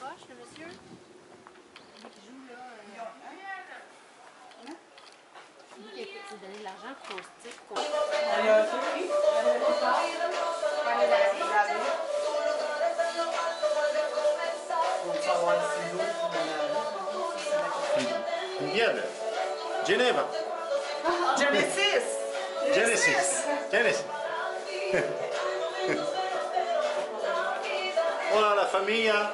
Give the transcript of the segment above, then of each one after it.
proche, le monsieur? Lui qui joue, là. Lui qui s'est donné de l'argent pour stick. Together. Geneva. Genesis. Genesis. Genesis. Hola la familia.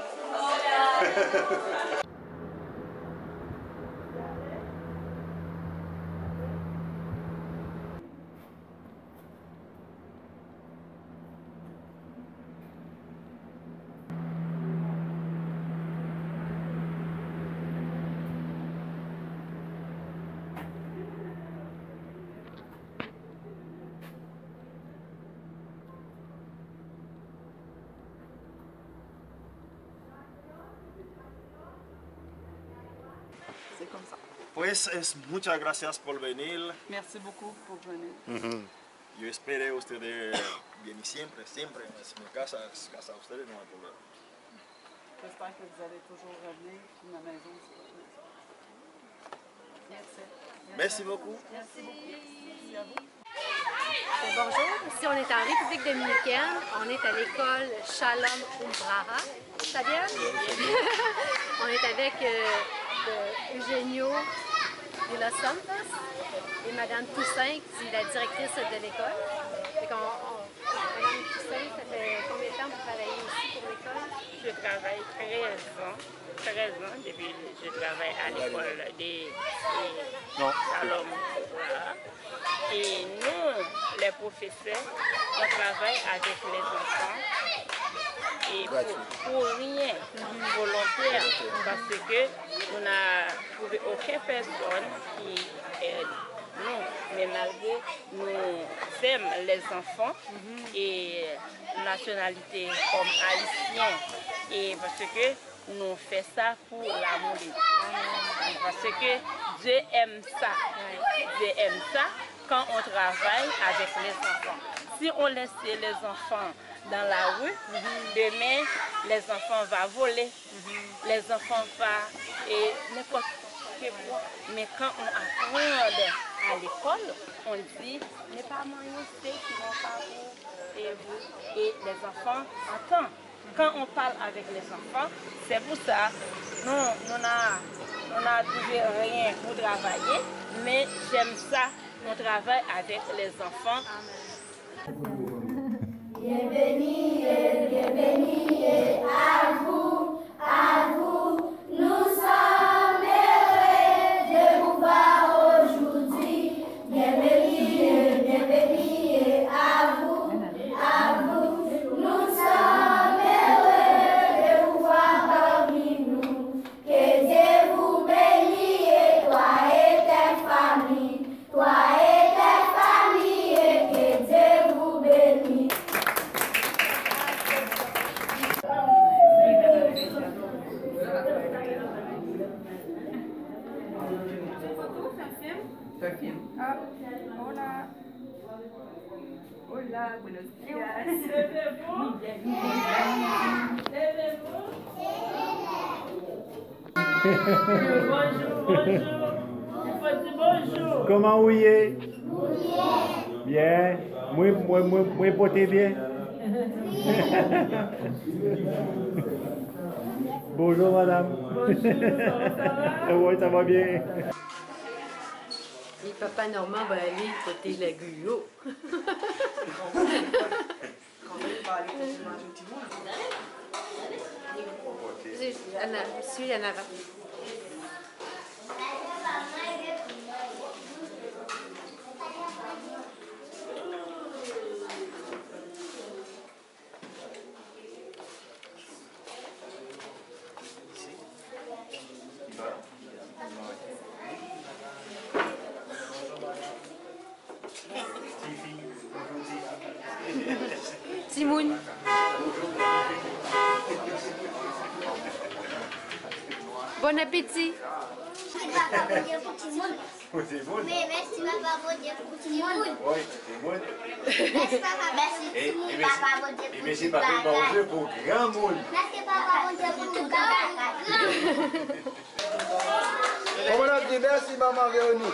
C'est comme ça. Pues muchas gracias por venir. Merci beaucoup pour venir. Yo espero ustedes vienen siempre, siempre. Es mi casa, es casa de ustedes, no hay problema. J'espère que vous allez toujours revenir. Ma maison, c'est votre maison. Merci beaucoup. Merci beaucoup. Merci à vous. Bonjour, ici on est en République dominicaine, on est à l'école Shalom Umbraha. Ça vient? On est avec Eugenio de Los Santos et Madame Toussaint, qui est la directrice de l'école. Madame Toussaint, ça fait combien de temps vous travaillez ici pour l'école? Je travaille 13 ans depuis que je travaille à l'école des Shalom. Et nous, les professeurs, on travaille avec les enfants et pour rien volontaire parce que on n'a trouvé aucune personne qui aide nous. Mais malgré nous aimons les enfants et nationalité comme haïtiens et parce que nous faisons ça pour l'amour. Parce que Dieu aime ça. Dieu aime ça quand on travaille avec les enfants. Si on laisse les enfants dans la rue, demain les enfants vont voler, les enfants vont et n'importe quoi. Mais quand on apprend à l'école, on dit n'est pas moyen, c'est qui vont faire vous et vous. Et les enfants entendent. Quand on parle avec les enfants, c'est pour ça, nous n'a trouvé rien pour travailler, mais j'aime ça, on travaille avec les enfants. Bienvenue à vous, nous sommes heureux de vous voir aujourd'hui. Bienvenue à vous, nous sommes heureux de vous voir parmi nous. Que Dieu vous bénisse, et toi et tes familles, et que Dieu vous bénisse. Ah, hola. Hola, buenos días. Bonjour. Comment vous êtes? Bien. Muy porté bien. Bonjour madame. Oui, ça va bien. Et papa Normand va aller côté la Guyot. Je suis en avant. Timoun. Bon appétit. Mais merci papa, bon Dieu pour tout le monde. Oui, Timoun. Merci papa, merci tout le monde, papa, bon Dieu pour tout le monde. Merci papa, bon Dieu pour grand monde. Merci papa, bon Dieu pour tout le monde. On a dit merci maman Véronique.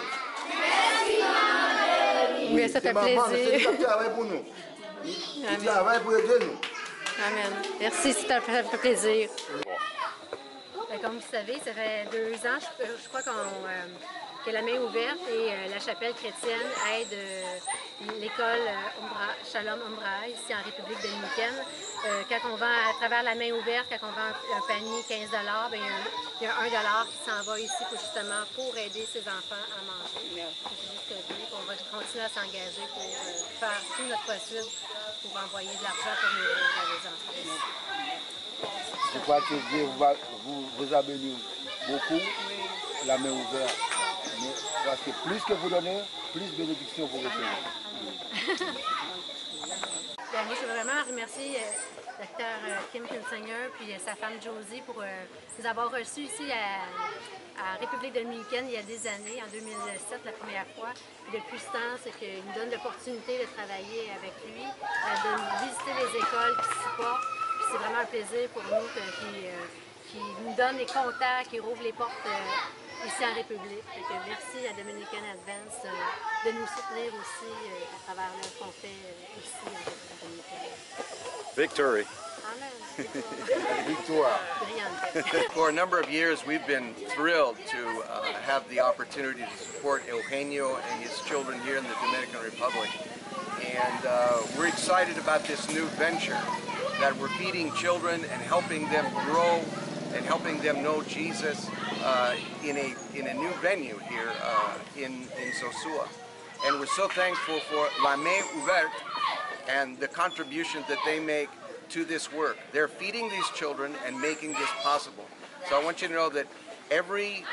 Oui, ça fait maman, plaisir. c'est qui travaille pour nous. Il travaille pour aider nous. Amen. Merci, ça fait plaisir. Comme vous savez, ça fait 2 ans, je crois que la main ouverte et la chapelle chrétienne aide l'école Shalom Umbra ici en République dominicaine. Quand on vend à travers la main ouverte, quand on vend un panier 15 $, il y a $1 qui s'en va ici pour aider ces enfants à manger. C'est juste que on va continuer à s'engager pour faire tout notre possible pour envoyer de l'argent pour nourrir les enfants. Je crois que Dieu vous a béni beaucoup, la main ouverte. Mais parce que plus que vous donnez, plus de bénédictions vous recevez. Moi, je veux vraiment remercier Dr. Kim Kinsinger puis sa femme Josie pour nous avoir reçus ici à République dominicaine il y a des années, en 2007 la première fois. Puis depuis ce temps, c'est qu'il nous donne l'opportunité de travailler avec lui, de visiter les écoles qui supportent. C'est vraiment un plaisir pour nous qui nous donne les contacts, qui rouvre les portes ici en République. Merci à Dominican Advance de nous soutenir aussi à travers ce qu'on fait ici en République dominicaine. Victory. Amen. Victoire. For a number of years, we've been thrilled to have the opportunity to support Eugenio and his children here in the Dominican Republic. And we're excited about this new venture that we're feeding children and helping them grow and helping them know Jesus in a new venue here in Sosua. And we're so thankful for La Main Ouverte and the contribution that they make to this work. They're feeding these children and making this possible. So I want you to know that every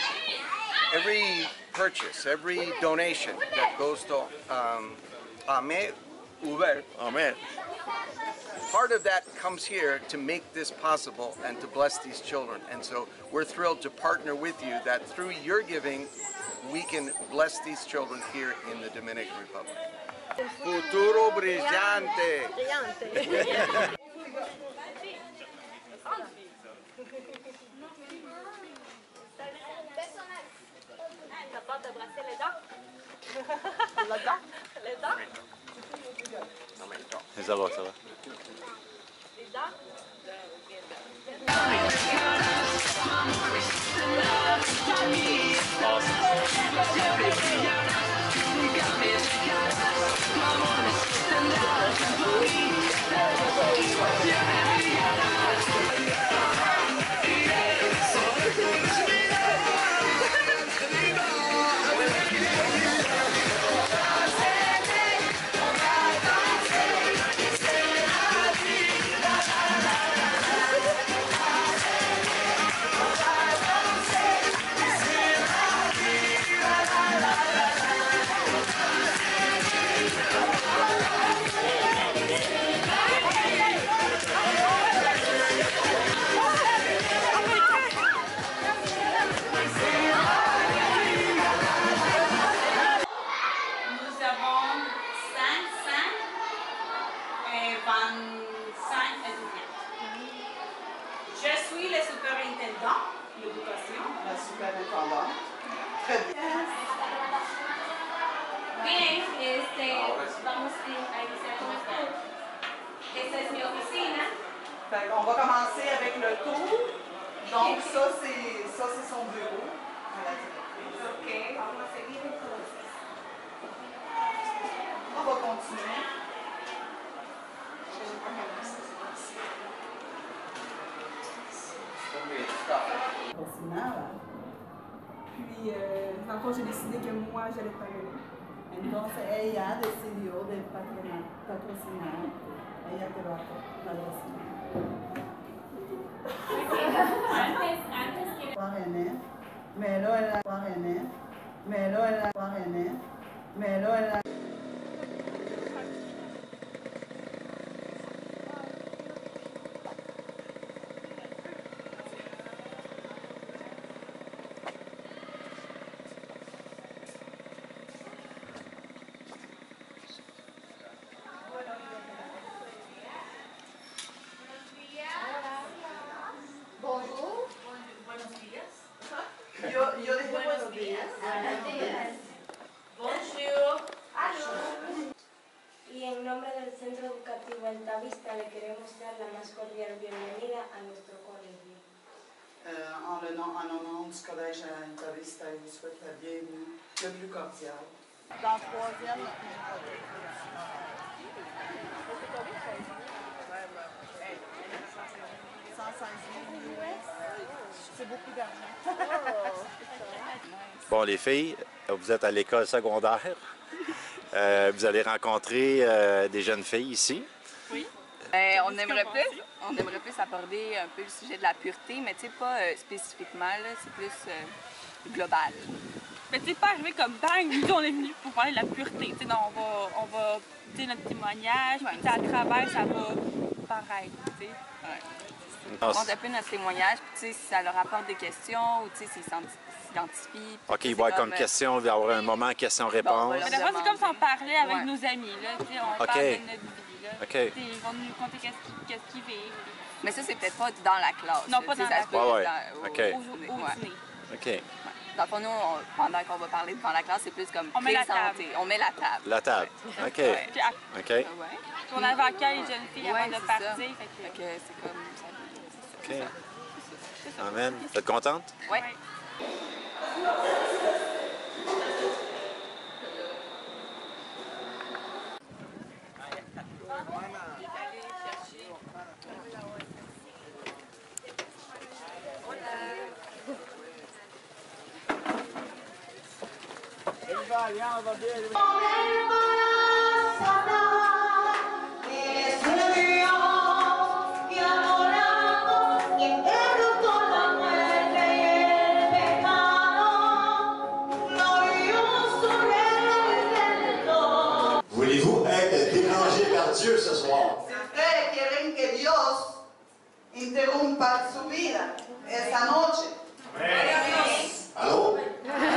purchase, every donation that goes to La Main Ouverte, Amen. part of that comes here to make this possible and to bless these children. And so we're thrilled to partner with you that through your giving, we can bless these children here in the Dominican Republic. Futuro brillante. T'as peur de brasser les dents? Les dents? Ça va, ça va. Les dents? Je suis le superintendant de l'éducation. La superintendante. Très bien. Bien, vamos a iniciar con esto. Esta es mi oficina. Fait on va commencer avec le tour. Donc ça c'est son bureau à la directrice. Ok, vamos a seguir entonces. On va continuer. Puis, dans le fond, j'ai décidé que moi, j'allais payer. Entonces ella decidió de patrocinar, ella te va a patrocinar. Melo Bonjour. a nuestro colegio. En nom du collège à Intervista, je vous souhaite la bienvenue, le plus cordial. Dans le troisième, c'est beaucoup d'argent. Bon, les filles, vous êtes à l'école secondaire. Vous allez rencontrer des jeunes filles ici. Oui. On aimerait plus aborder un peu le sujet de la pureté, mais tu sais, pas spécifiquement, c'est plus global. Mais tu sais, pas arriver comme bang, nous on est venus pour parler de la pureté. Tu sais, on va dire notre témoignage, puis à travers, ça va paraître, tu sais. On montre un peu notre témoignage, puis tu sais, si ça leur apporte des questions, ou tu sais, s'ils s'identifient. OK, il va y avoir comme question, il va y avoir un moment question-réponse. Mais des fois, c'est comme si on parlait avec nos amis, là, tu sais, on parle de notre vie, là. OK. Ils vont nous conter qu'est-ce qu'ils vivent. Mais ça, c'est peut-être pas dans la classe. Non, pas dans la classe. Au dîner. OK. Dans le fond, nous, pendant qu'on va parler devant la classe, c'est plus comme on met la table. On met la table. La table. OK. Ouais. OK. Puis on avait accueilli les jeunes filles avant de partir. Fait que c'est comme ça. OK. Amen. Vous êtes contente? Oui. Voulez-vous être dérangé par Dieu ce soir? Si ustedes quieren que Dios interrumpa su vida esta noche. Allô?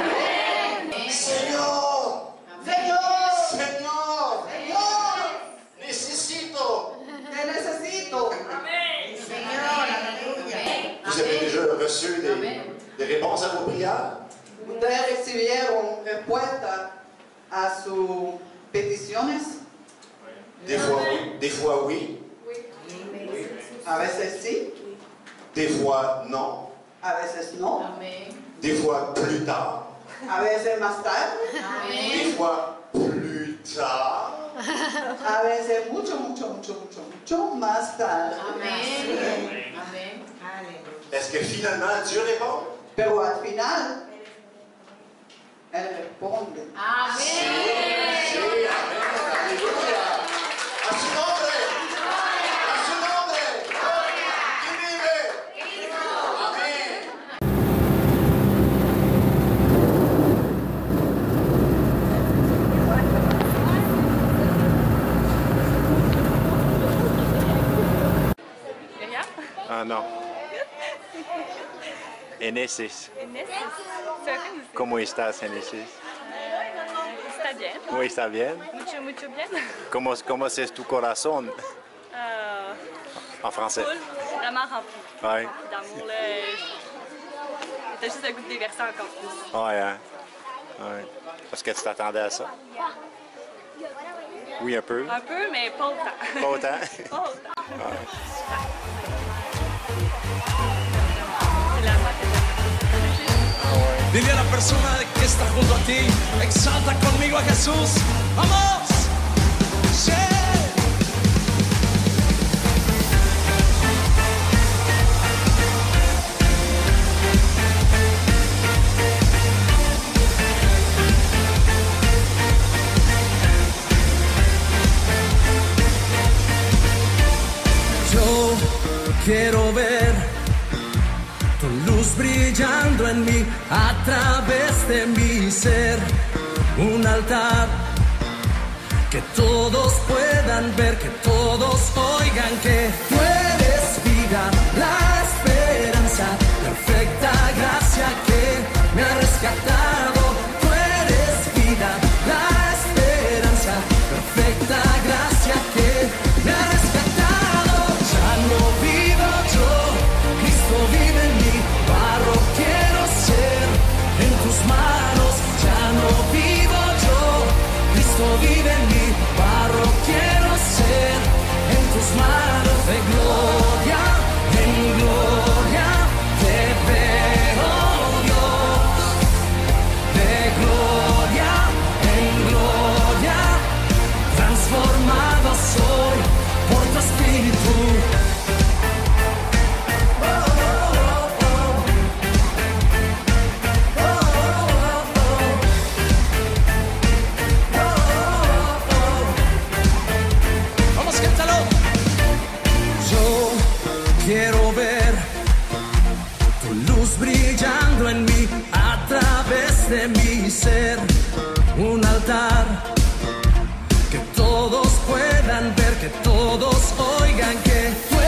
Seigneur! Señor, Seigneur! Señor, Necesito! te necesito. Vous avez déjà reçu des réponses à vos prières? Ustedes recibieron respuesta a sus peticiones. Des fois oui. A veces sí, Des fois non. a veces no, Des fois plus tard. a veces más tarde, Des fois plus tard. a veces mucho más tarde. Est-ce que finalement Dieu répond? Pero al final, Él responde. Sí, amén. Aleluya. A su nombre. A su nombre. ¿Quién vive? Amén. Ah non. Enesis. ¿Cómo estás, Enesis? Está bien. Oui, está bien. Mucho bien. ¿Cómo es tu corazón? En français. Vraiment rempli. Ouais. D'amour, là. T'as juste le goût de déverser encore plus. Ouais, hein? Ouais. Est-ce que tu t'attendais à ça? Oui, un peu. Un peu, mais pas autant. Pas autant? Pas autant. Dile a la persona que está junto a ti, exalta conmigo a Jesús. ¡Vamos! ¡Sí! Yo quiero ver tu luz brillando en mí a través de mi ser, un altar que todos puedan ver, que todos oigan que tú eres vida, la esperanza, perfecta gracia que me ha rescatado. Tú eres vida, la esperanza, perfecta gracia que me ha rescatado. Ya no vivo yo, Cristo vive en mí, barro quiero ser en tus manos. Ya no vivo yo, Cristo vive en mí, barro quiero ser en tus manos. De gloria en tu luz brillando en mí a través de mi ser. Un altar que todos puedan ver, que todos oigan que tú